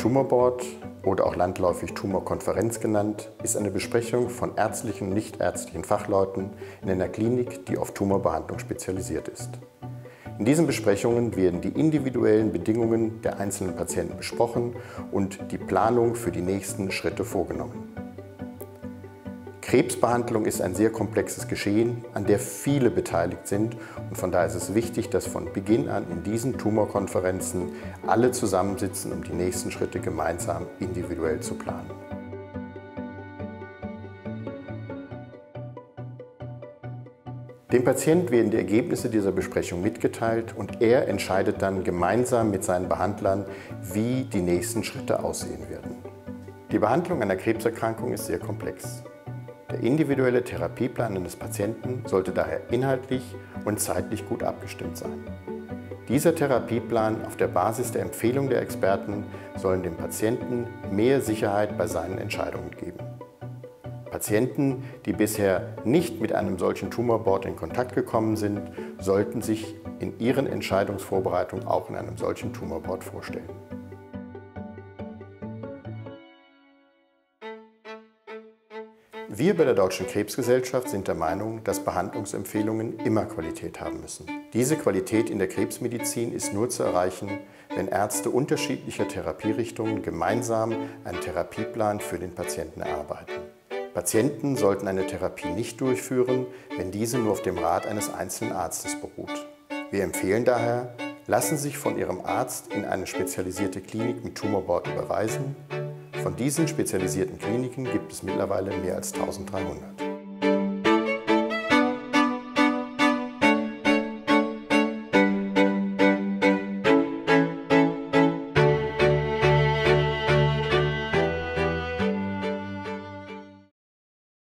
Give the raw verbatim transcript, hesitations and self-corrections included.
Tumorboard oder auch landläufig Tumorkonferenz genannt, ist eine Besprechung von ärztlichen und nichtärztlichen Fachleuten in einer Klinik, die auf Tumorbehandlung spezialisiert ist. In diesen Besprechungen werden die individuellen Bedingungen der einzelnen Patienten besprochen und die Planung für die nächsten Schritte vorgenommen. Krebsbehandlung ist ein sehr komplexes Geschehen, an der viele beteiligt sind, und von daher ist es wichtig, dass von Beginn an in diesen Tumorkonferenzen alle zusammensitzen, um die nächsten Schritte gemeinsam individuell zu planen. Dem Patienten werden die Ergebnisse dieser Besprechung mitgeteilt und er entscheidet dann gemeinsam mit seinen Behandlern, wie die nächsten Schritte aussehen werden. Die Behandlung einer Krebserkrankung ist sehr komplex. Der individuelle Therapieplan eines Patienten sollte daher inhaltlich und zeitlich gut abgestimmt sein. Dieser Therapieplan auf der Basis der Empfehlung der Experten soll dem Patienten mehr Sicherheit bei seinen Entscheidungen geben. Patienten, die bisher nicht mit einem solchen Tumorboard in Kontakt gekommen sind, sollten sich in ihren Entscheidungsvorbereitungen auch in einem solchen Tumorboard vorstellen. Wir bei der Deutschen Krebsgesellschaft sind der Meinung, dass Behandlungsempfehlungen immer Qualität haben müssen. Diese Qualität in der Krebsmedizin ist nur zu erreichen, wenn Ärzte unterschiedlicher Therapierichtungen gemeinsam einen Therapieplan für den Patienten erarbeiten. Patienten sollten eine Therapie nicht durchführen, wenn diese nur auf dem Rat eines einzelnen Arztes beruht. Wir empfehlen daher, lassen Sie sich von Ihrem Arzt in eine spezialisierte Klinik mit Tumorboard überweisen. Von diesen spezialisierten Kliniken gibt es mittlerweile mehr als eintausenddreihundert.